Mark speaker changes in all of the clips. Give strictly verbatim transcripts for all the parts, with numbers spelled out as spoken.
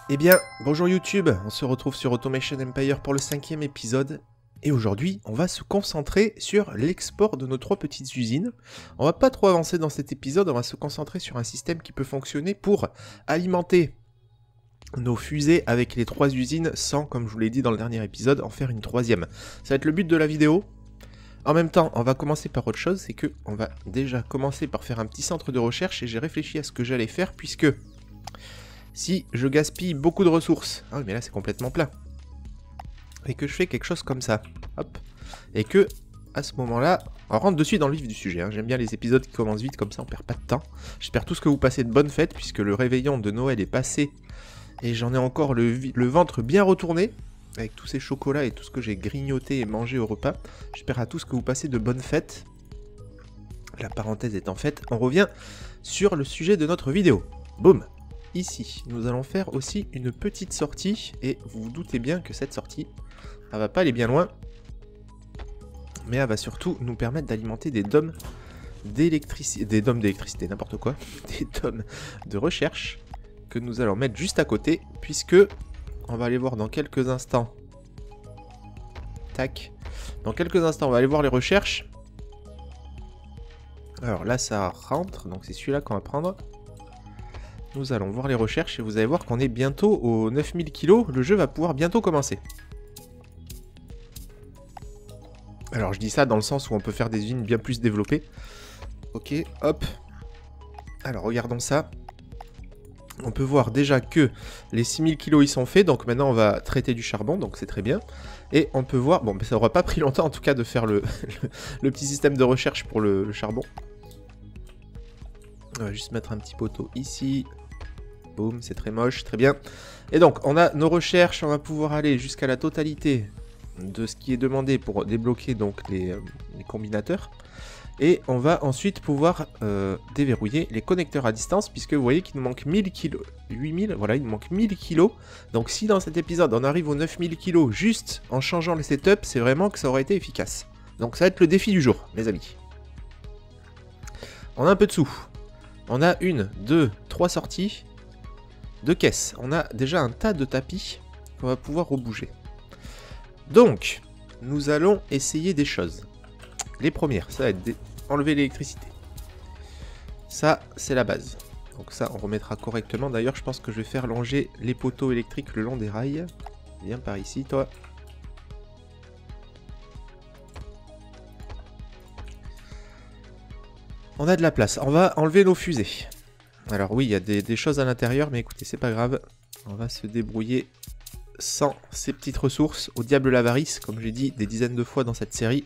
Speaker 1: Eh bien, bonjour YouTube, on se retrouve sur Automation Empire pour le cinquième épisode. Et aujourd'hui, on va se concentrer sur l'export de nos trois petites usines. On va pas trop avancer dans cet épisode, on va se concentrer sur un système qui peut fonctionner pour alimenter nos fusées avec les trois usines sans, comme je vous l'ai dit dans le dernier épisode, en faire une troisième. Ça va être le but de la vidéo. En même temps, on va commencer par autre chose, c'est que on va déjà commencer par faire un petit centre de recherche et j'ai réfléchi à ce que j'allais faire puisque si je gaspille beaucoup de ressources, ah oui, mais là c'est complètement plat, et que je fais quelque chose comme ça, hop, et que à ce moment-là, on rentre de suite dans le vif du sujet, hein. J'aime bien les épisodes qui commencent vite, comme ça on perd pas de temps. J'espère tous que vous passez de bonnes fêtes, puisque le réveillon de Noël est passé, et j'en ai encore le, le ventre bien retourné, avec tous ces chocolats et tout ce que j'ai grignoté et mangé au repas. J'espère à tous que vous passez de bonnes fêtes. La parenthèse étant faite, on revient sur le sujet de notre vidéo. Boum! Ici, nous allons faire aussi une petite sortie, et vous vous doutez bien que cette sortie, elle va pas aller bien loin, mais elle va surtout nous permettre d'alimenter des dômes d'électricité, des dômes d'électricité, n'importe quoi, des dômes de recherche, que nous allons mettre juste à côté, puisque, on va aller voir dans quelques instants, tac, dans quelques instants on va aller voir les recherches. Alors là ça rentre, donc c'est celui-là qu'on va prendre. Nous allons voir les recherches et vous allez voir qu'on est bientôt aux neuf mille kilos. Le jeu va pouvoir bientôt commencer. Alors je dis ça dans le sens où on peut faire des usines bien plus développées. Ok, hop. Alors regardons ça. On peut voir déjà que les six mille kilos ils sont faits. Donc maintenant on va traiter du charbon, donc c'est très bien. Et on peut voir, bon ça n'aura pas pris longtemps en tout cas de faire le, le, le petit système de recherche pour le, le charbon. On va juste mettre un petit poteau ici. Boum, c'est très moche, très bien. Et donc, on a nos recherches, on va pouvoir aller jusqu'à la totalité de ce qui est demandé pour débloquer donc les, euh, les combinateurs. Et on va ensuite pouvoir euh, déverrouiller les connecteurs à distance, puisque vous voyez qu'il nous manque mille kilos, huit mille, voilà, il nous manque mille kilos. Donc si dans cet épisode on arrive aux neuf mille kilos juste en changeant le setup, c'est vraiment que ça aurait été efficace. Donc ça va être le défi du jour, mes amis. On a un peu de sous. On a une, deux, trois sorties. Deux caisses. On a déjà un tas de tapis qu'on va pouvoir rebouger. Donc, nous allons essayer des choses. Les premières, ça va être enlever l'électricité. Ça, c'est la base. Donc ça, on remettra correctement. D'ailleurs, je pense que je vais faire longer les poteaux électriques le long des rails. Viens par ici, toi. On a de la place. On va enlever nos fusées. Alors oui, il y a des, des choses à l'intérieur, mais écoutez, c'est pas grave. On va se débrouiller sans ces petites ressources. Au diable l'avarice, comme j'ai dit des dizaines de fois dans cette série.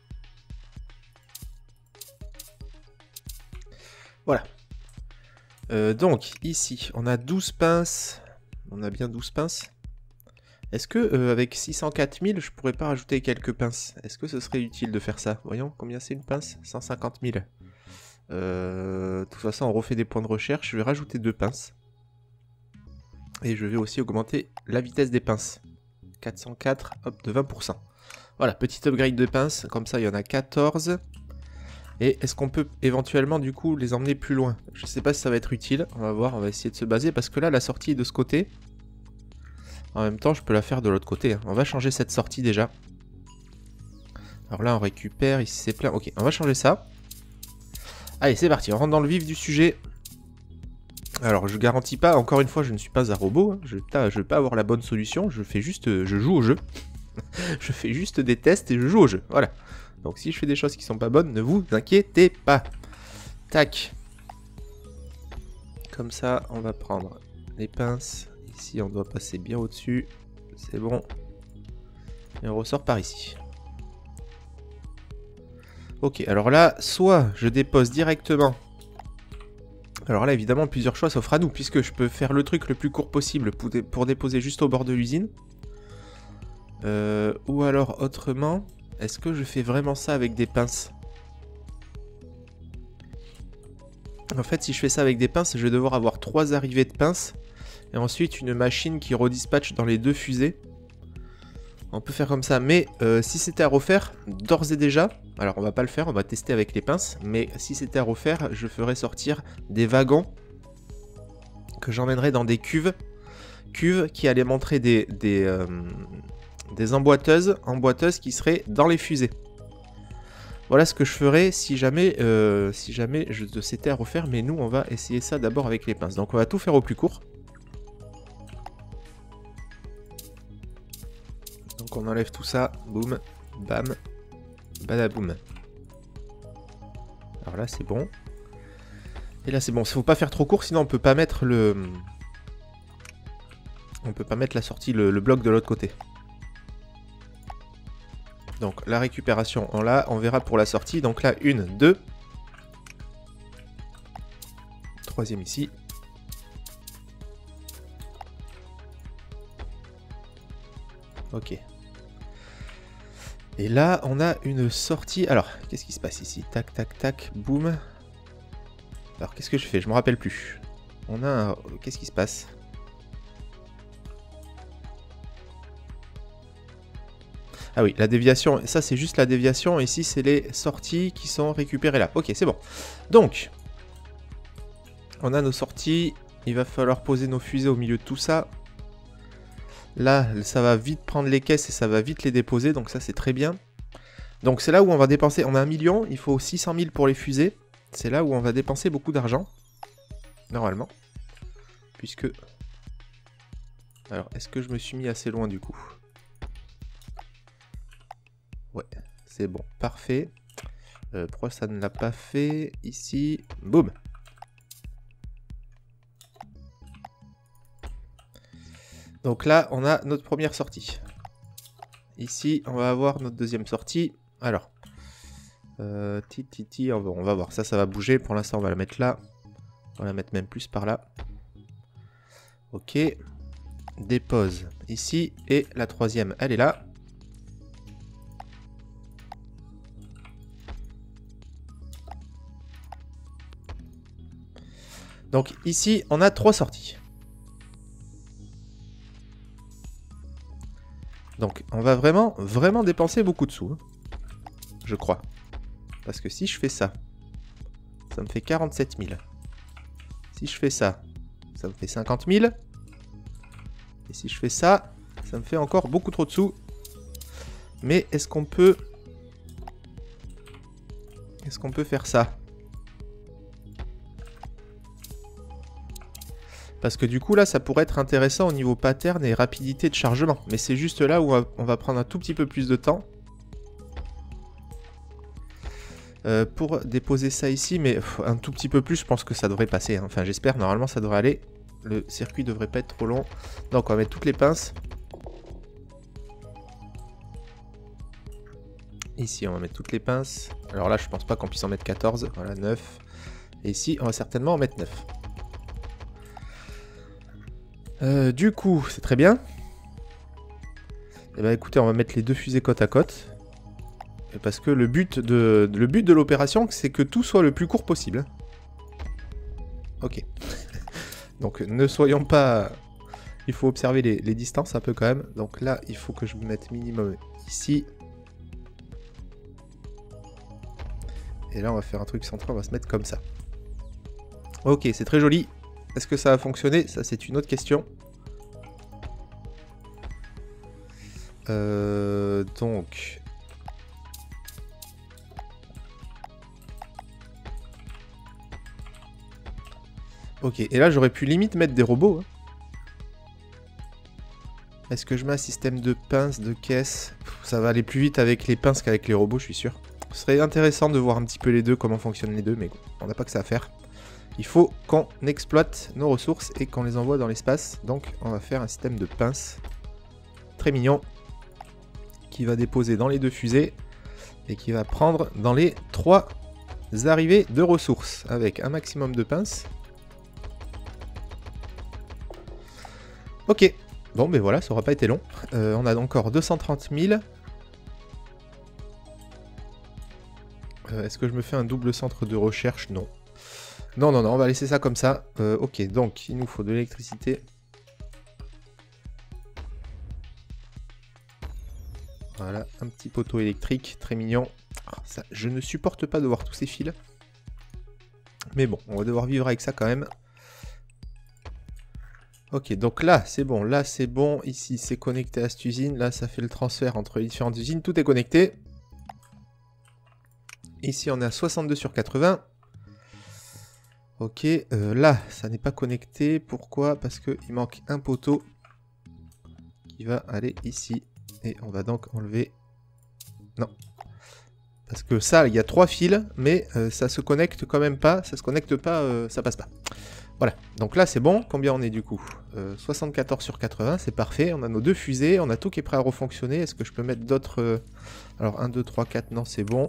Speaker 1: Voilà. Euh, donc, ici, on a douze pinces. On a bien douze pinces. Est-ce que, euh, avec six cent quatre mille, je pourrais pas rajouter quelques pinces? Est-ce que ce serait utile de faire ça? Voyons, combien c'est une pince? cent cinquante mille. Euh, de toute façon on refait des points de recherche, je vais rajouter deux pinces. Et je vais aussi augmenter la vitesse des pinces. quatre cent quatre, hop, de vingt pour cent. Voilà, petit upgrade de pinces, comme ça il y en a quatorze. Et est-ce qu'on peut éventuellement du coup les emmener plus loin? Je sais pas si ça va être utile, on va voir, on va essayer de se baser. Parce que là la sortie est de ce côté. En même temps je peux la faire de l'autre côté, hein. On va changer cette sortie déjà. Alors là on récupère, ici c'est plein, ok, on va changer ça. Allez, c'est parti, on rentre dans le vif du sujet. Alors, je garantis pas, encore une fois, je ne suis pas un robot. Hein. Je ne vais pas avoir la bonne solution. Je fais juste, je joue au jeu. Je fais juste des tests et je joue au jeu. Voilà. Donc, si je fais des choses qui sont pas bonnes, ne vous inquiétez pas. Tac. Comme ça, on va prendre les pinces. Ici, on doit passer bien au-dessus. C'est bon. Et on ressort par ici. Ok, alors là, soit je dépose directement. Alors là, évidemment, plusieurs choix s'offrent à nous, puisque je peux faire le truc le plus court possible pour, dé pour déposer juste au bord de l'usine. Euh, ou alors, autrement, est-ce que je fais vraiment ça avec des pinces? En fait, si je fais ça avec des pinces, je vais devoir avoir trois arrivées de pinces. Et ensuite, une machine qui redispatche dans les deux fusées. On peut faire comme ça, mais euh, si c'était à refaire, d'ores et déjà, alors on va pas le faire, on va tester avec les pinces, mais si c'était à refaire, je ferais sortir des wagons que j'emmènerais dans des cuves cuve qui allait montrer des, des, euh, des emboîteuses, emboîteuses qui seraient dans les fusées. Voilà ce que je ferais si jamais, euh, si jamais je te s'étais à refaire, mais nous on va essayer ça d'abord avec les pinces. Donc on va tout faire au plus court. Donc on enlève tout ça, boum, bam, badaboum. Alors là c'est bon. Et là c'est bon, il faut pas faire trop court, sinon on peut pas mettre le... On peut pas mettre la sortie, le, le bloc de l'autre côté. Donc la récupération on l'a, on verra pour la sortie. Donc là, une, deux. Troisième ici. Ok. Et là, on a une sortie. Alors, qu'est-ce qui se passe ici? Tac, tac, tac, boum. Alors, qu'est-ce que je fais? Je me rappelle plus. On a un... Qu'est-ce qui se passe? Ah oui, la déviation, ça c'est juste la déviation. Ici, c'est les sorties qui sont récupérées là. Ok, c'est bon. Donc, on a nos sorties. Il va falloir poser nos fusées au milieu de tout ça. Là, ça va vite prendre les caisses et ça va vite les déposer. Donc ça, c'est très bien. Donc c'est là où on va dépenser. On a un million, il faut six cent mille pour les fusées. C'est là où on va dépenser beaucoup d'argent. Normalement. Puisque... Alors, est-ce que je me suis mis assez loin du coup ? Ouais, c'est bon, parfait. Euh, pourquoi ça ne l'a pas fait? Ici, boum. Donc là, on a notre première sortie. Ici, on va avoir notre deuxième sortie. Alors, euh, ti, ti, ti, on, va, on va voir. Ça, ça va bouger. Pour l'instant, on va la mettre là. On va la mettre même plus par là. Ok. Dépose ici. Et la troisième, elle est là. Donc ici, on a trois sorties. Donc on va vraiment, vraiment dépenser beaucoup de sous. Hein, je crois. Parce que si je fais ça, ça me fait quarante-sept mille. Si je fais ça, ça me fait cinquante mille. Et si je fais ça, ça me fait encore beaucoup trop de sous. Mais est-ce qu'on peut... Est-ce qu'on peut faire ça ? Parce que du coup là ça pourrait être intéressant au niveau pattern et rapidité de chargement. Mais c'est juste là où on va prendre un tout petit peu plus de temps. Euh, pour déposer ça ici, mais pff, un tout petit peu plus, je pense que ça devrait passer. Hein. Enfin j'espère, normalement ça devrait aller. Le circuit devrait pas être trop long. Donc on va mettre toutes les pinces. Ici on va mettre toutes les pinces. Alors là je pense pas qu'on puisse en mettre quatorze. Voilà, neuf. Et ici on va certainement en mettre neuf. Euh, du coup, c'est très bien. Et bah écoutez, on va mettre les deux fusées côte à côte. Parce que le but de, le but de l'opération, c'est que tout soit le plus court possible. Ok. Donc ne soyons pas... Il faut observer les, les distances un peu quand même. Donc là, il faut que je me mette minimum ici. Et là, on va faire un truc central, on va se mettre comme ça. Ok, c'est très joli. Est-ce que ça va fonctionner? Ça, c'est une autre question. Euh, donc... Ok, et là, j'aurais pu limite mettre des robots. Hein. Est-ce que je mets un système de pinces, de caisses? Ça va aller plus vite avec les pinces qu'avec les robots, je suis sûr. Ce serait intéressant de voir un petit peu les deux, comment fonctionnent les deux, mais on n'a pas que ça à faire. Il faut qu'on exploite nos ressources et qu'on les envoie dans l'espace. Donc on va faire un système de pinces très mignon qui va déposer dans les deux fusées et qui va prendre dans les trois arrivées de ressources avec un maximum de pinces. Ok, bon ben voilà, ça aura pas été long. Euh, on a encore deux cent trente mille. Euh, Est-ce que je me fais un double centre de recherche? Non. Non, non, non, on va laisser ça comme ça. Euh, ok, donc il nous faut de l'électricité. Voilà, un petit poteau électrique, très mignon. Oh, ça, je ne supporte pas de voir tous ces fils. Mais bon, on va devoir vivre avec ça quand même. Ok, donc là, c'est bon. Là, c'est bon. Ici, c'est connecté à cette usine. Là, ça fait le transfert entre les différentes usines. Tout est connecté. Ici, on est à soixante-deux sur quatre-vingts. Ok, euh, là, ça n'est pas connecté. Pourquoi? Parce qu'il manque un poteau qui va aller ici. Et on va donc enlever... Non. Parce que ça, il y a trois fils, mais euh, ça se connecte quand même pas. Ça se connecte pas, euh, ça passe pas. Voilà, donc là c'est bon. Combien on est du coup? euh, soixante-quatorze sur quatre-vingts, c'est parfait. On a nos deux fusées, on a tout qui est prêt à refonctionner. Est-ce que je peux mettre d'autres... euh... Alors un, deux, trois, quatre, non c'est bon.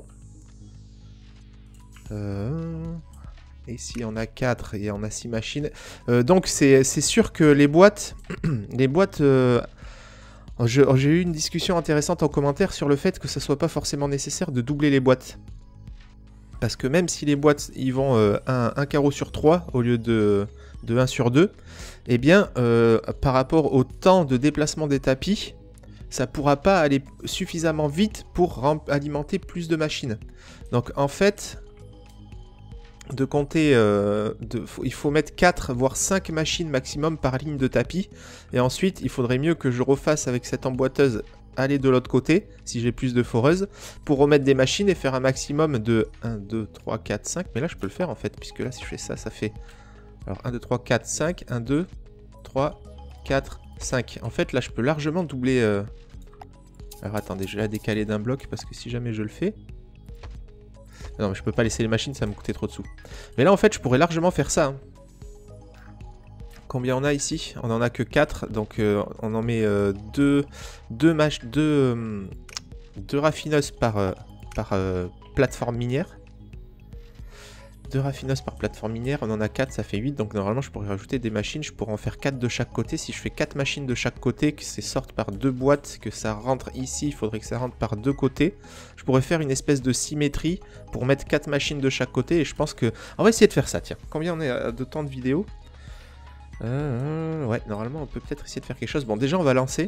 Speaker 1: Euh... Ici on a quatre et on a six machines. Euh, donc c'est sûr que les boîtes... les boîtes... Euh... J'ai eu une discussion intéressante en commentaire sur le fait que ça soit pas forcément nécessaire de doubler les boîtes. Parce que même si les boîtes ils vont euh, un, un carreau sur trois au lieu de, de un sur deux, eh bien euh, par rapport au temps de déplacement des tapis, ça pourra pas aller suffisamment vite pour alimenter plus de machines. Donc en fait, de compter, euh, de, il faut mettre quatre voire cinq machines maximum par ligne de tapis. Et ensuite, il faudrait mieux que je refasse avec cette emboîteuse aller de l'autre côté, si j'ai plus de foreuses, pour remettre des machines et faire un maximum de un, deux, trois, quatre, cinq. Mais là, je peux le faire en fait, puisque là, si je fais ça, ça fait... Alors, un, deux, trois, quatre, cinq. un, deux, trois, quatre, cinq. En fait, là, je peux largement doubler... Euh... Alors, attendez, je vais la décaler d'un bloc, parce que si jamais je le fais... Non, mais je peux pas laisser les machines, ça va me coûter trop de sous. Mais là, en fait, je pourrais largement faire ça. Hein. Combien on a ici? On en a que quatre, donc euh, on en met euh, deux, deux, mach deux, euh, deux raffineuses par, euh, par euh, plateforme minière. deux raffineuses par plateforme minière, on en a quatre, ça fait huit, donc normalement je pourrais rajouter des machines, je pourrais en faire quatre de chaque côté. Si je fais quatre machines de chaque côté, que c'est sorte par deux boîtes, que ça rentre ici, il faudrait que ça rentre par deux côtés. Je pourrais faire une espèce de symétrie pour mettre quatre machines de chaque côté, et je pense que... On va essayer de faire ça, tiens. Combien on est de temps de vidéo? Euh, ouais, normalement on peut peut-être essayer de faire quelque chose. Bon, déjà on va lancer.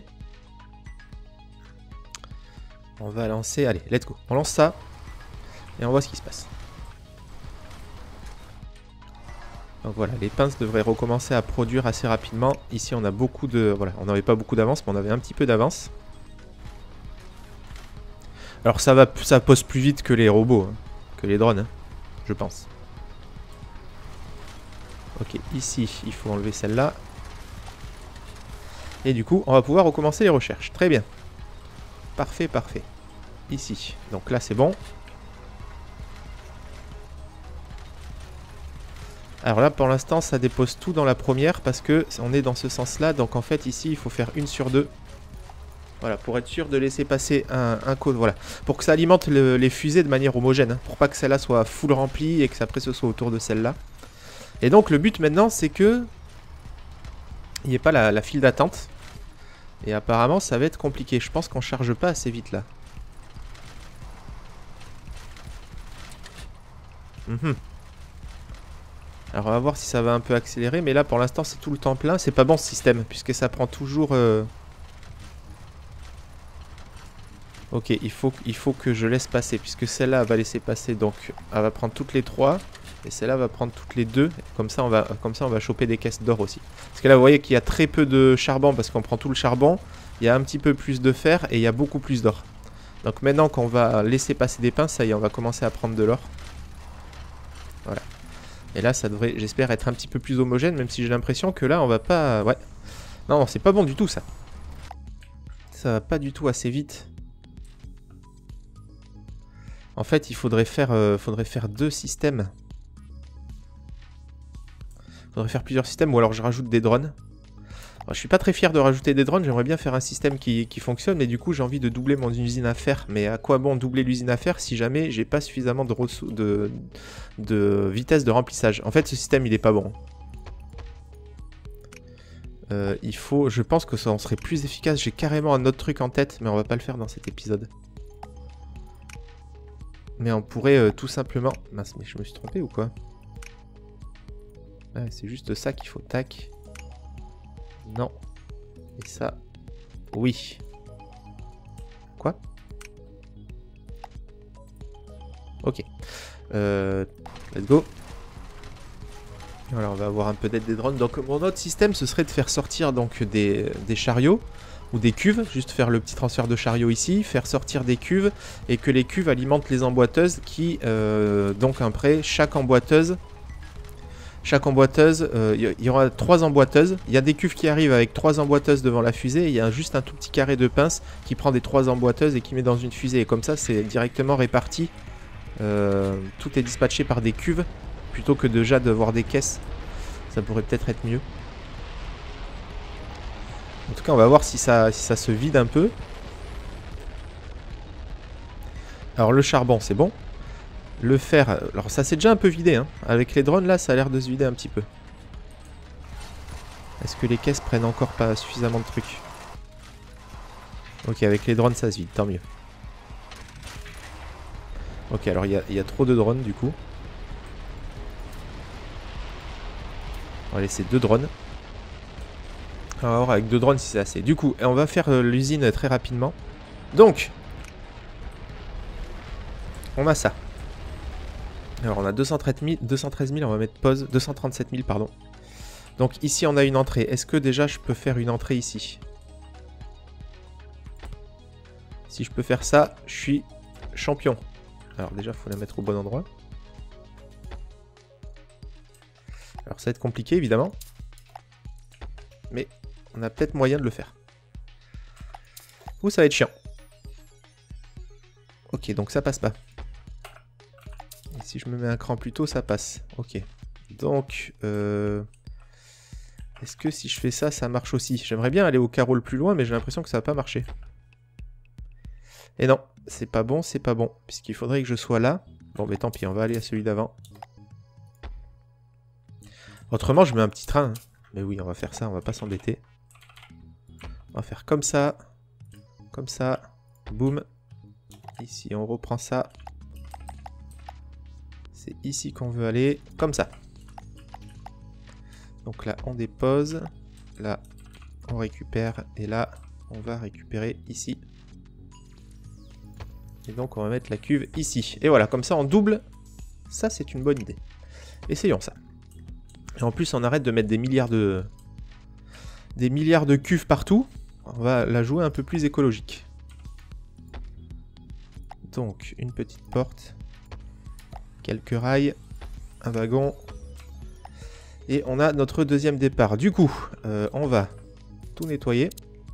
Speaker 1: On va lancer, allez, let's go. On lance ça et on voit ce qui se passe. Donc voilà, les pinces devraient recommencer à produire assez rapidement. Ici on a beaucoup de... Voilà, on n'avait pas beaucoup d'avance, mais on avait un petit peu d'avance. Alors ça va, ça pose plus vite que les robots, hein, que les drones, hein, je pense. Ok, ici, il faut enlever celle-là. Et du coup, on va pouvoir recommencer les recherches. Très bien. Parfait, parfait. Ici. Donc là, c'est bon. Alors là, pour l'instant, ça dépose tout dans la première parce que on est dans ce sens-là. Donc en fait, ici, il faut faire une sur deux. Voilà, pour être sûr de laisser passer un, un code. Voilà, pour que ça alimente le, les fusées de manière homogène. Hein, pour pas que celle-là soit full remplie et que ça après ce soit autour de celle-là. Et donc le but maintenant c'est que il n'y ait pas la, la file d'attente. Et apparemment ça va être compliqué. Je pense qu'on charge pas assez vite là. Mmh. Alors on va voir si ça va un peu accélérer. Mais là pour l'instant c'est tout le temps plein. C'est pas bon ce système puisque ça prend toujours... Euh... Ok, il faut, il faut que je laisse passer. Puisque celle-là va laisser passer. Donc elle va prendre toutes les trois. Et celle-là va prendre toutes les deux. Comme ça, on va, comme ça, on va choper des caisses d'or aussi. Parce que là, vous voyez qu'il y a très peu de charbon parce qu'on prend tout le charbon. Il y a un petit peu plus de fer et il y a beaucoup plus d'or. Donc maintenant qu'on va laisser passer des pinces, ça y est, on va commencer à prendre de l'or. Voilà. Et là, ça devrait, j'espère, être un petit peu plus homogène, même si j'ai l'impression que là, on va pas... Ouais. Non, c'est pas bon du tout, ça. Ça va pas du tout assez vite. En fait, il faudrait faire, euh, faudrait faire deux systèmes. Faudrait faire plusieurs systèmes ou alors je rajoute des drones. Alors, je suis pas très fier de rajouter des drones, j'aimerais bien faire un système qui, qui fonctionne, mais du coup j'ai envie de doubler mon usine à fer. Mais à quoi bon doubler l'usine à fer si jamais j'ai pas suffisamment de, de, de vitesse de remplissage? En fait ce système il est pas bon. Euh, il faut, je pense que ça en serait plus efficace. J'ai carrément un autre truc en tête, mais on va pas le faire dans cet épisode. Mais on pourrait euh, tout simplement... Mince, mais je me suis trompé ou quoi? Ouais, c'est juste ça qu'il faut. Tac. Non. Et ça. Oui. Quoi? Ok. Euh, let's go. Voilà, on va avoir un peu d'aide des drones. Donc mon autre système, ce serait de faire sortir donc des, des chariots ou des cuves, juste faire le petit transfert de chariot ici, faire sortir des cuves et que les cuves alimentent les emboîteuses qui, euh, donc après, chaque emboîteuse, chaque emboîteuse, il euh, y, y aura trois emboîteuses. Il y a des cuves qui arrivent avec trois emboîteuses devant la fusée. Il y a juste un tout petit carré de pince qui prend des trois emboîteuses et qui met dans une fusée. Et comme ça, c'est directement réparti. Euh, tout est dispatché par des cuves plutôt que déjà d'avoir des caisses. Ça pourrait peut-être être mieux. En tout cas, on va voir si ça, si ça se vide un peu. Alors le charbon, c'est bon. Le fer, alors ça s'est déjà un peu vidé. Hein. Avec les drones, là, ça a l'air de se vider un petit peu. Est-ce que les caisses prennent encore pas suffisamment de trucs? Ok, avec les drones, ça se vide, tant mieux. Ok, alors il y, y a trop de drones, du coup. On va laisser deux drones. On va voir avec deux drones si c'est assez. Du coup, on va faire euh, l'usine très rapidement. Donc, on a ça. Alors, on a deux cent treize mille, on va mettre pause. deux cent trente-sept mille, pardon. Donc, ici, on a une entrée. Est-ce que déjà, je peux faire une entrée ici? Si je peux faire ça, je suis champion. Alors, déjà, il faut la mettre au bon endroit. Alors, ça va être compliqué, évidemment. Mais on a peut-être moyen de le faire. Ou ça va être chiant. Ok, donc ça passe pas. Et si je me mets un cran plus tôt, ça passe. Ok. Donc, euh... est-ce que si je fais ça, ça marche aussi? J'aimerais bien aller au carreau le plus loin, mais j'ai l'impression que ça va pas marcher. Et non, c'est pas bon, c'est pas bon. Puisqu'il faudrait que je sois là. Bon, mais tant pis, on va aller à celui d'avant. Autrement, je mets un petit train. Hein. Mais oui, on va faire ça, on va pas s'embêter. On va faire comme ça. Comme ça. Boum. Ici, on reprend ça. C'est ici qu'on veut aller. Comme ça. Donc là, on dépose. Là, on récupère. Et là, on va récupérer ici. Et donc, on va mettre la cuve ici. Et voilà, comme ça, on double. Ça, c'est une bonne idée. Essayons ça. Et en plus, on arrête de mettre des milliards de... des milliards de cuves partout. On va la jouer un peu plus écologique. Donc, une petite porte. Quelques rails. Un wagon. Et on a notre deuxième départ. Du coup, euh, on va tout nettoyer.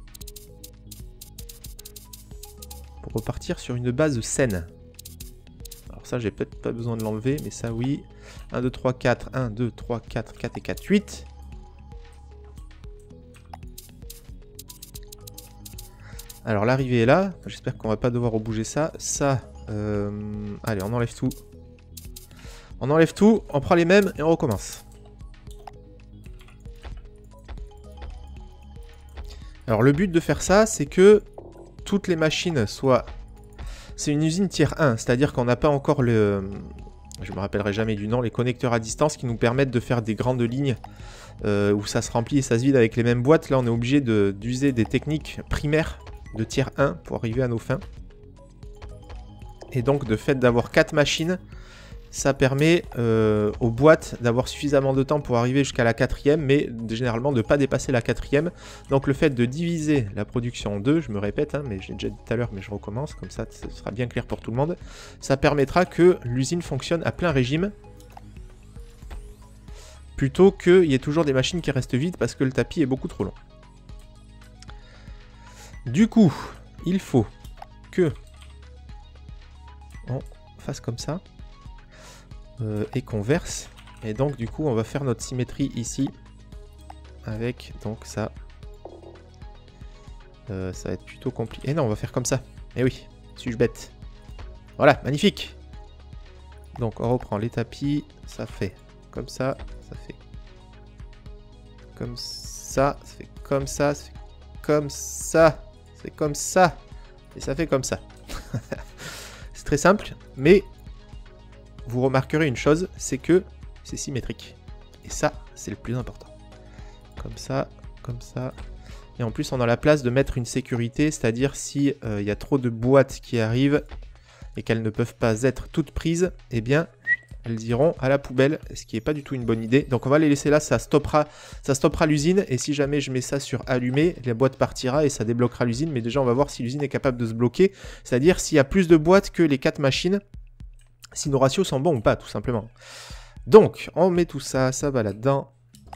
Speaker 1: Pour repartir sur une base saine. Alors ça, j'ai peut-être pas besoin de l'enlever, mais ça, oui. un, deux, trois, quatre. un, deux, trois, quatre, quatre et quatre, huit. Alors l'arrivée est là. J'espère qu'on va pas devoir rebouger ça. Ça, euh... allez, on enlève tout. On enlève tout, on prend les mêmes et on recommence. Alors le but de faire ça, c'est que toutes les machines soient... C'est une usine tier un, c'est-à-dire qu'on n'a pas encore le... Je me rappellerai jamais du nom, les connecteurs à distance qui nous permettent de faire des grandes lignes euh, où ça se remplit et ça se vide avec les mêmes boîtes. Là, on est obligé d'user des techniques primaires de tier un pour arriver à nos fins. Et donc, de fait d'avoir quatre machines, ça permet euh, aux boîtes d'avoir suffisamment de temps pour arriver jusqu'à la quatrième, mais généralement de ne pas dépasser la quatrième. Donc le fait de diviser la production en deux, je me répète, hein, mais j'ai déjà dit tout à l'heure, mais je recommence, comme ça ce sera bien clair pour tout le monde, ça permettra que l'usine fonctionne à plein régime, plutôt qu'il y ait toujours des machines qui restent vides parce que le tapis est beaucoup trop long. Du coup, il faut que on fasse comme ça. Euh, et qu'on verse. Et donc du coup on va faire notre symétrie ici. Avec donc ça. Euh, ça va être plutôt compliqué. Et non, on va faire comme ça. Et oui, suis-je bête. Voilà, magnifique. Donc on reprend les tapis. Ça fait comme ça. Ça fait comme ça. Ça fait comme ça. Ça fait comme ça. Ça fait comme ça. Et ça fait comme ça. C'est très simple, mais vous remarquerez une chose, c'est que c'est symétrique. Et ça, c'est le plus important. Comme ça, comme ça. Et en plus, on a la place de mettre une sécurité, c'est-à-dire si euh, y a trop de boîtes qui arrivent et qu'elles ne peuvent pas être toutes prises, eh bien, elles iront à la poubelle, ce qui n'est pas du tout une bonne idée. Donc on va les laisser là, ça stoppera, ça stoppera l'usine. Et si jamais je mets ça sur allumer, la boîte partira et ça débloquera l'usine. Mais déjà on va voir si l'usine est capable de se bloquer. C'est-à-dire s'il y a plus de boîtes que les quatre machines, si nos ratios sont bons ou pas, tout simplement. Donc on met tout ça, ça va là-dedans.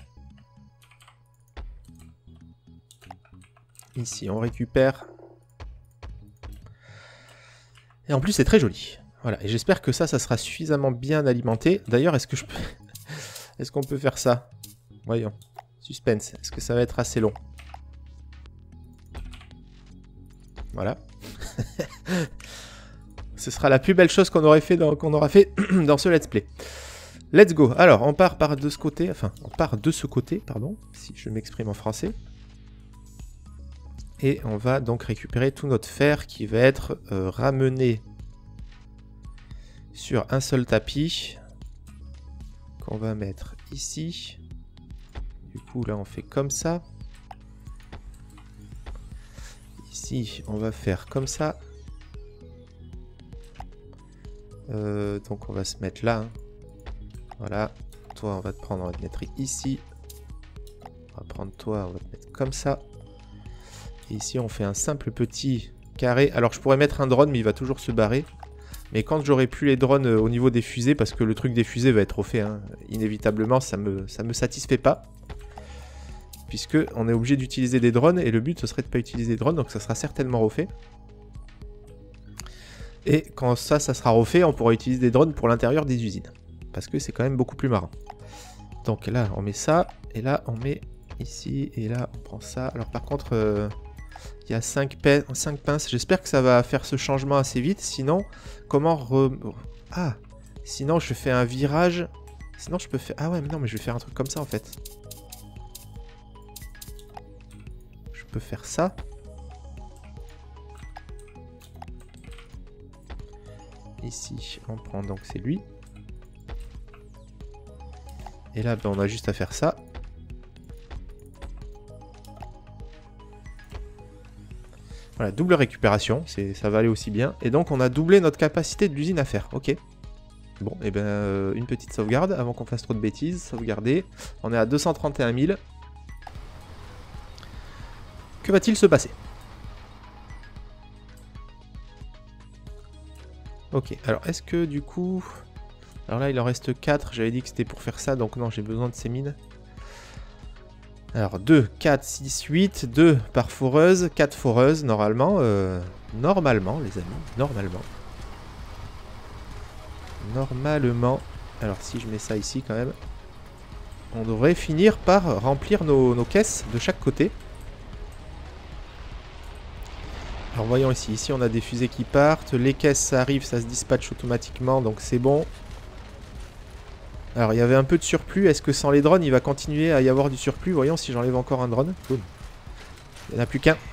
Speaker 1: Ici on récupère. Et en plus c'est très joli. Voilà, et j'espère que ça, ça sera suffisamment bien alimenté. D'ailleurs, est-ce que je peux... est-ce qu'on peut faire ça? Voyons. Suspense. Est-ce que ça va être assez long? Voilà. Ce sera la plus belle chose qu'on aurait fait dans, qu'on aura fait dans ce let's play. Let's go. Alors, on part par de ce côté. Enfin, on part de ce côté, pardon, si je m'exprime en français. Et on va donc récupérer tout notre fer qui va être euh, ramené sur un seul tapis qu'on va mettre ici. Du coup là on fait comme ça. Ici on va faire comme ça. Euh, donc on va se mettre là. Hein. Voilà. Toi on va te prendre, on va te mettre ici. On va prendre toi, on va te mettre comme ça. Et ici on fait un simple petit carré. Alors je pourrais mettre un drone mais il va toujours se barrer. Mais quand j'aurai plus les drones au niveau des fusées, parce que le truc des fusées va être refait, hein, inévitablement, ça me, ça me satisfait pas. Puisque on est obligé d'utiliser des drones, et le but ce serait de ne pas utiliser des drones, donc ça sera certainement refait. Et quand ça, ça sera refait, on pourra utiliser des drones pour l'intérieur des usines. Parce que c'est quand même beaucoup plus marrant. Donc là, on met ça, et là, on met ici, et là, on prend ça. Alors par contre... Euh il y a cinq pinces. J'espère que ça va faire ce changement assez vite. Sinon, comment... Re... Ah, sinon je fais un virage. Sinon je peux faire... Ah ouais, mais non, mais je vais faire un truc comme ça en fait. Je peux faire ça. Ici, on prend donc c'est lui. Et là, ben, on a juste à faire ça. Voilà, double récupération, ça va aller aussi bien. Et donc on a doublé notre capacité de l'usine à faire. Ok. Bon, et ben euh, une petite sauvegarde avant qu'on fasse trop de bêtises. Sauvegarder. On est à deux cent trente et un mille. Que va-t-il se passer? Ok, alors est-ce que du coup... Alors là il en reste quatre, j'avais dit que c'était pour faire ça, donc non, j'ai besoin de ces mines. Alors deux, quatre, six, huit, deux par foreuse, quatre foreuses, normalement, euh, normalement les amis, normalement. Normalement, alors si je mets ça ici quand même, on devrait finir par remplir nos, nos caisses de chaque côté. Alors voyons ici, ici on a des fusées qui partent, les caisses ça arrive, ça se dispatche automatiquement, donc c'est bon. Alors il y avait un peu de surplus, est-ce que sans les drones il va continuer à y avoir du surplus? Voyons si j'enlève encore un drone. Boum. Il n'y en a plus qu'un.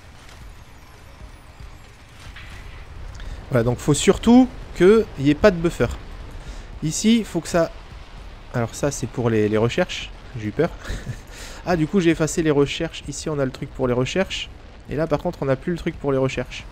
Speaker 1: Voilà, donc il faut surtout qu'il n'y ait pas de buffer. Ici, il faut que ça... Alors ça c'est pour les, les recherches, j'ai eu peur. Ah du coup j'ai effacé les recherches, ici on a le truc pour les recherches. Et là par contre on n'a plus le truc pour les recherches.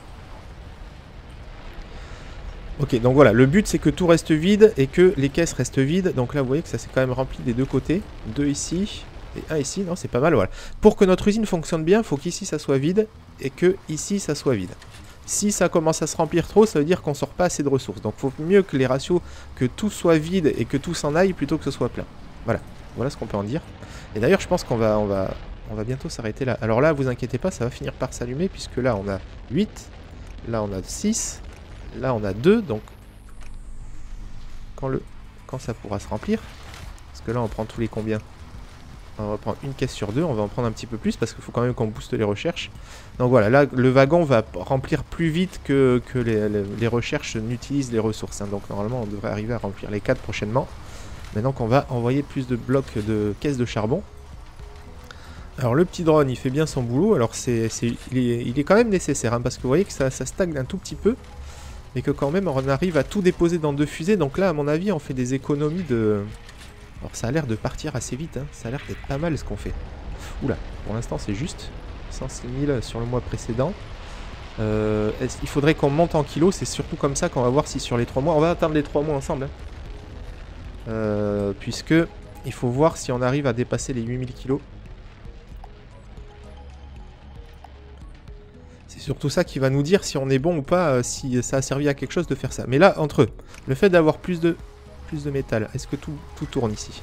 Speaker 1: Ok, donc voilà, le but c'est que tout reste vide et que les caisses restent vides. Donc là vous voyez que ça s'est quand même rempli des deux côtés. Deux ici et un ici, non c'est pas mal, voilà. Pour que notre usine fonctionne bien, il faut qu'ici ça soit vide et que ici ça soit vide. Si ça commence à se remplir trop, ça veut dire qu'on sort pas assez de ressources. Donc il faut mieux que les ratios, que tout soit vide et que tout s'en aille plutôt que ce soit plein. Voilà, voilà ce qu'on peut en dire. Et d'ailleurs je pense qu'on va, on va, on va bientôt s'arrêter là. Alors là vous inquiétez pas, ça va finir par s'allumer puisque là on a huit, là on a six... Là on a deux, donc quand, le... quand ça pourra se remplir, parce que là on prend tous les combien? On va prendre une caisse sur deux, on va en prendre un petit peu plus parce qu'il faut quand même qu'on booste les recherches. Donc voilà, là le wagon va remplir plus vite que, que les, les, les recherches n'utilisent les ressources. Hein. Donc normalement on devrait arriver à remplir les quatre prochainement. Maintenant qu'on va envoyer plus de blocs de caisses de charbon. Alors le petit drone il fait bien son boulot, alors c'est, c'est, il, est, il est quand même nécessaire hein, parce que vous voyez que ça, ça stagne un tout petit peu. Et que quand même on arrive à tout déposer dans deux fusées. Donc là à mon avis on fait des économies de... Alors ça a l'air de partir assez vite hein. Ça a l'air d'être pas mal ce qu'on fait. Oula, pour l'instant c'est juste cent six mille sur le mois précédent. euh, Il faudrait qu'on monte en kilos. C'est surtout comme ça qu'on va voir si sur les trois mois... On va atteindre les trois mois ensemble hein. Euh, puisque il faut voir si on arrive à dépasser les huit mille kilos. C'est surtout ça qui va nous dire si on est bon ou pas, euh, si ça a servi à quelque chose de faire ça. Mais là, entre eux, le fait d'avoir plus de, plus de métal, est-ce que tout, tout tourne ici?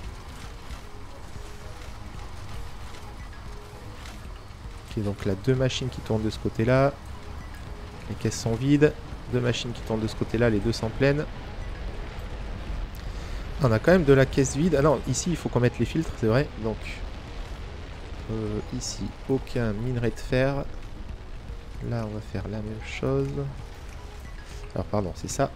Speaker 1: Ok, donc là, deux machines qui tournent de ce côté-là. Les caisses sont vides. Deux machines qui tournent de ce côté-là, les deux sont pleines. On a quand même de la caisse vide. Ah non, ici, il faut qu'on mette les filtres, c'est vrai. Donc, euh, ici, aucun minerai de fer. Là, on va faire la même chose. Alors, pardon, c'est ça.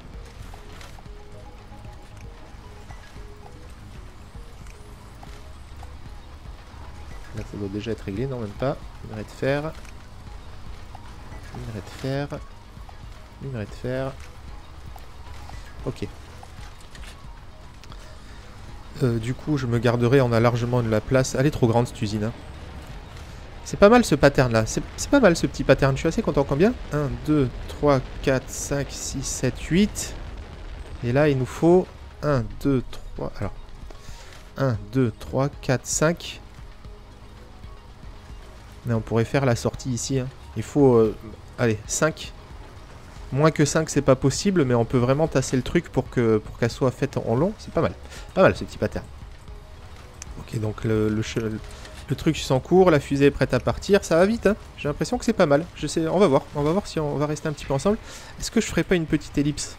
Speaker 1: Là, ça doit déjà être réglé. Non, même pas. Minerai de fer. Minerai de fer. Minerai de fer. Ok. Euh, du coup, je me garderai. On a largement de la place. Elle est trop grande, cette usine. Hein. C'est pas mal ce pattern là, c'est pas mal ce petit pattern, je suis assez content. Combien? un, deux, trois, quatre, cinq, six, sept, huit. Et là il nous faut un, deux, trois, alors un, deux, trois, quatre, cinq. Mais on pourrait faire la sortie ici, hein. Il faut, euh, allez, cinq. Moins que cinq c'est pas possible, mais on peut vraiment tasser le truc pour que pour qu'elle soit faite en long, c'est pas mal. Pas mal ce petit pattern. Ok, donc le... le, le Le truc s'en court, la fusée est prête à partir, ça va vite, hein. J'ai l'impression que c'est pas mal. Je sais, on va voir, on va voir si on va rester un petit peu ensemble. Est-ce que je ferai pas une petite ellipse?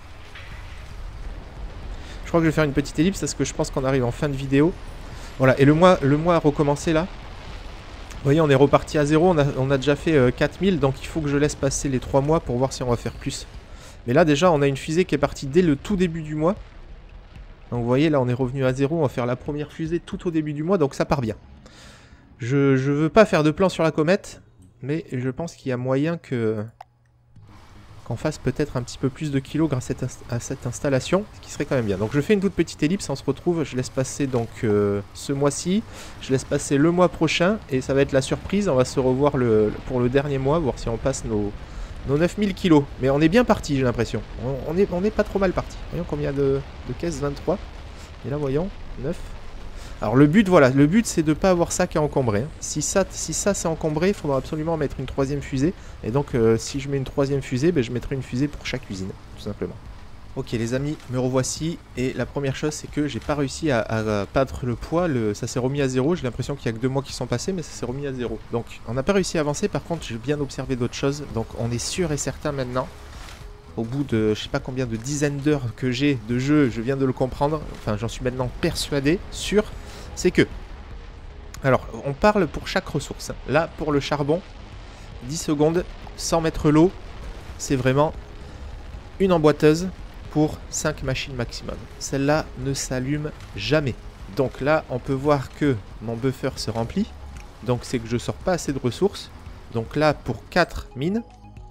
Speaker 1: Je crois que je vais faire une petite ellipse parce que je pense qu'on arrive en fin de vidéo. Voilà, et le mois, le mois a recommencé là. Vous voyez, on est reparti à zéro, on a, on a déjà fait euh, quatre mille, donc il faut que je laisse passer les trois mois pour voir si on va faire plus. Mais là déjà, on a une fusée qui est partie dès le tout début du mois. Donc vous voyez, là on est revenu à zéro, on va faire la première fusée tout au début du mois, donc ça part bien. Je, je veux pas faire de plan sur la comète, mais je pense qu'il y a moyen que qu'on fasse peut-être un petit peu plus de kilos grâce à cette, à cette installation, ce qui serait quand même bien. Donc je fais une toute petite ellipse, on se retrouve, je laisse passer donc euh, ce mois-ci, je laisse passer le mois prochain, et ça va être la surprise, on va se revoir le, pour le dernier mois, voir si on passe nos, nos neuf mille kilos. Mais on est bien parti, j'ai l'impression, on, on, est, on est pas trop mal parti. Voyons combien de, de caisses, vingt-trois, et là voyons, neuf. Alors le but, voilà, le but c'est de ne pas avoir ça qui est encombré. Hein. Si ça, si ça c'est encombré, il faudra absolument mettre une troisième fusée. Et donc euh, si je mets une troisième fusée, ben, je mettrai une fusée pour chaque usine, tout simplement. Ok les amis, me revoici. Et la première chose c'est que j'ai pas réussi à, à, à battre le poids, le, ça s'est remis à zéro. J'ai l'impression qu'il y a que deux mois qui sont passés, mais ça s'est remis à zéro. Donc on n'a pas réussi à avancer, par contre j'ai bien observé d'autres choses. Donc on est sûr et certain maintenant. Au bout de je sais pas combien de dizaines d'heures que j'ai de jeu, je viens de le comprendre. Enfin j'en suis maintenant persuadé, sûr. C'est que, alors on parle pour chaque ressource. Là pour le charbon, dix secondes sans mettre l'eau, c'est vraiment une emboîteuse pour cinq machines maximum. Celle-là ne s'allume jamais. Donc là on peut voir que mon buffer se remplit. Donc c'est que je sors pas assez de ressources. Donc là pour quatre mines,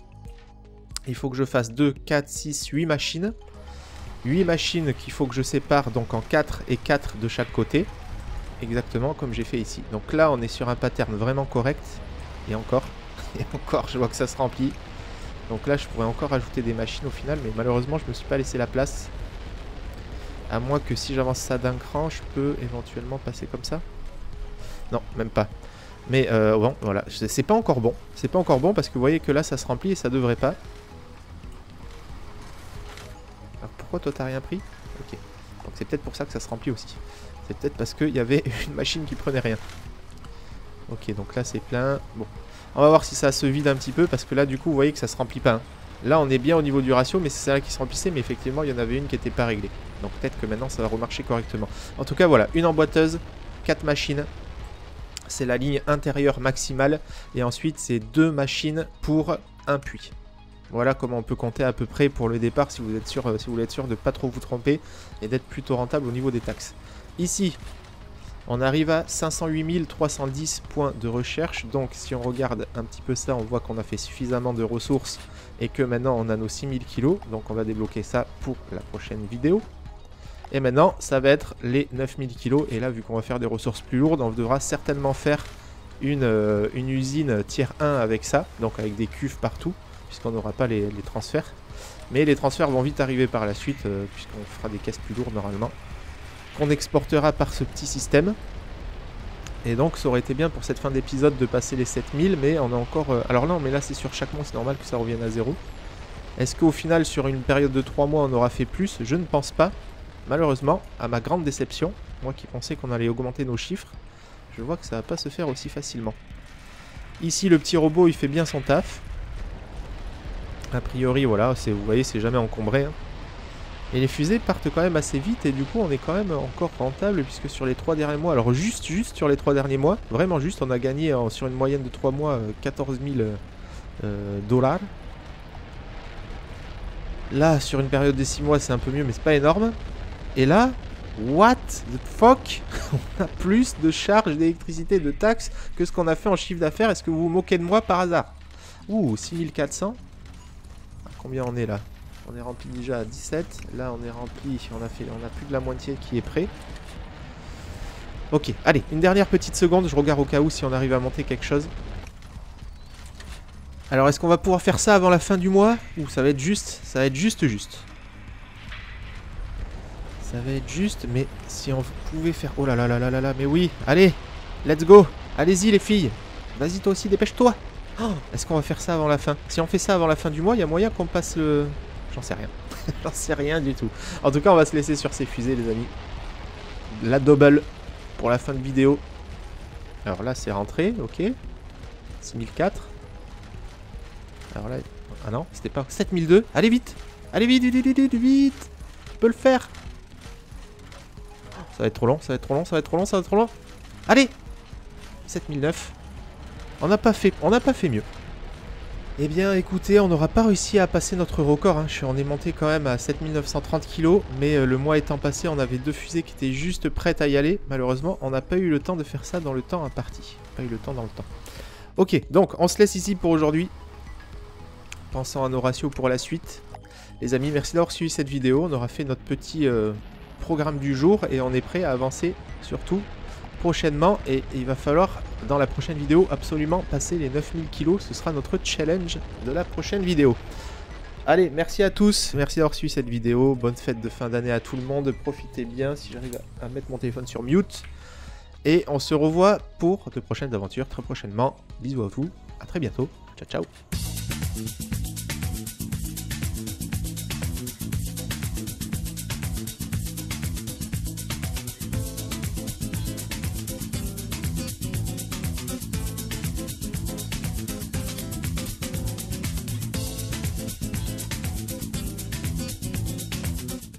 Speaker 1: il faut que je fasse deux, quatre, six, huit machines. huit machines qu'il faut que je sépare donc en quatre et quatre de chaque côté. Exactement comme j'ai fait ici. Donc là on est sur un pattern vraiment correct. Et encore, et encore je vois que ça se remplit. Donc là je pourrais encore ajouter des machines au final. Mais malheureusement je me suis pas laissé la place. À moins que si j'avance ça d'un cran, je peux éventuellement passer comme ça. Non, même pas. Mais euh, bon, voilà, c'est pas encore bon. C'est pas encore bon parce que vous voyez que là ça se remplit et ça devrait pas. Alors pourquoi toi t'as rien pris? Ok. Donc c'est peut-être pour ça que ça se remplit aussi. C'est peut-être parce qu'il y avait une machine qui prenait rien. Ok, donc là c'est plein. Bon, on va voir si ça se vide un petit peu parce que là du coup vous voyez que ça se remplit pas. Hein. Là on est bien au niveau du ratio, mais c'est celle-là qui se remplissait, mais effectivement il y en avait une qui n'était pas réglée. Donc peut-être que maintenant ça va remarcher correctement. En tout cas voilà, une emboîteuse, quatre machines. C'est la ligne intérieure maximale. Et ensuite c'est deux machines pour un puits. Voilà comment on peut compter à peu près pour le départ si vous êtes sûr, si vous voulez être sûr de ne pas trop vous tromper et d'être plutôt rentable au niveau des taxes. Ici, on arrive à cinq cent huit mille trois cent dix points de recherche. Donc si on regarde un petit peu ça, on voit qu'on a fait suffisamment de ressources et que maintenant on a nos six mille kilos. Donc on va débloquer ça pour la prochaine vidéo. Et maintenant, ça va être les neuf mille kilos. Et là, vu qu'on va faire des ressources plus lourdes, on devra certainement faire une, euh, une usine tier un avec ça. Donc avec des cuves partout, puisqu'on n'aura pas les, les transferts. Mais les transferts vont vite arriver par la suite, euh, puisqu'on fera des caisses plus lourdes normalement, qu'on exportera par ce petit système. Et donc ça aurait été bien pour cette fin d'épisode de passer les sept mille, mais on a encore... Euh... Alors non, mais là c'est sur chaque mois, c'est normal que ça revienne à zéro. Est-ce qu'au final, sur une période de trois mois, on aura fait plus? Je ne pense pas. Malheureusement, à ma grande déception, moi qui pensais qu'on allait augmenter nos chiffres, je vois que ça va pas se faire aussi facilement. Ici, le petit robot, il fait bien son taf. A priori, voilà, vous voyez, c'est jamais encombré. Hein. Et les fusées partent quand même assez vite et du coup, on est quand même encore rentable puisque sur les trois derniers mois, alors juste, juste sur les trois derniers mois, vraiment juste, on a gagné euh, sur une moyenne de trois mois euh, quatorze mille euh, dollars. Là, sur une période de six mois, c'est un peu mieux, mais c'est pas énorme. Et là, what the fuck? On a plus de charges d'électricité, de taxes que ce qu'on a fait en chiffre d'affaires. Est-ce que vous vous moquez de moi par hasard? Ouh, six mille quatre cents. Combien on est là? On est rempli déjà à dix-sept. Là, on est rempli, on a, fait, on a plus de la moitié qui est prêt. Ok, allez, une dernière petite seconde. Je regarde au cas où si on arrive à monter quelque chose. Alors, est-ce qu'on va pouvoir faire ça avant la fin du mois? Ou ça va être juste? Ça va être juste juste. Ça va être juste, mais si on pouvait faire... Oh là là là là là là, mais oui, allez, let's go. Allez-y les filles. Vas-y toi aussi, dépêche-toi. Oh, est-ce qu'on va faire ça avant la fin? Si on fait ça avant la fin du mois, il y a moyen qu'on passe le... J'en sais rien. J'en sais rien du tout. En tout cas, on va se laisser sur ces fusées, les amis. La double pour la fin de vidéo. Alors là, c'est rentré, ok. six mille quatre. Alors là... Ah non, c'était pas... sept mille deux. Allez vite. Allez vite, vite, vite, vite, vite. Je peux le faire. Ça va être trop long, ça va être trop long, ça va être trop long, ça va être trop long. Allez, sept mille neuf. On n'a pas fait, on n'a pas fait mieux. Eh bien, écoutez, on n'aura pas réussi à passer notre record. Hein. Je suis, on est monté quand même à sept mille neuf cent trente kilos, mais euh, le mois étant passé, on avait deux fusées qui étaient juste prêtes à y aller. Malheureusement, on n'a pas eu le temps de faire ça dans le temps imparti. Pas eu le temps dans le temps. Ok, donc on se laisse ici pour aujourd'hui. Pensant à nos ratios pour la suite. Les amis, merci d'avoir suivi cette vidéo. On aura fait notre petit euh, programme du jour et on est prêt à avancer surtout prochainement. Et, et il va falloir, dans la prochaine vidéo, absolument passer les neuf mille kilos. Ce sera notre challenge de la prochaine vidéo. Allez, merci à tous. Merci d'avoir suivi cette vidéo. Bonne fête de fin d'année à tout le monde. Profitez bien si j'arrive à mettre mon téléphone sur mute. Et on se revoit pour de prochaines aventures très prochainement. Bisous à vous. À très bientôt. Ciao, ciao.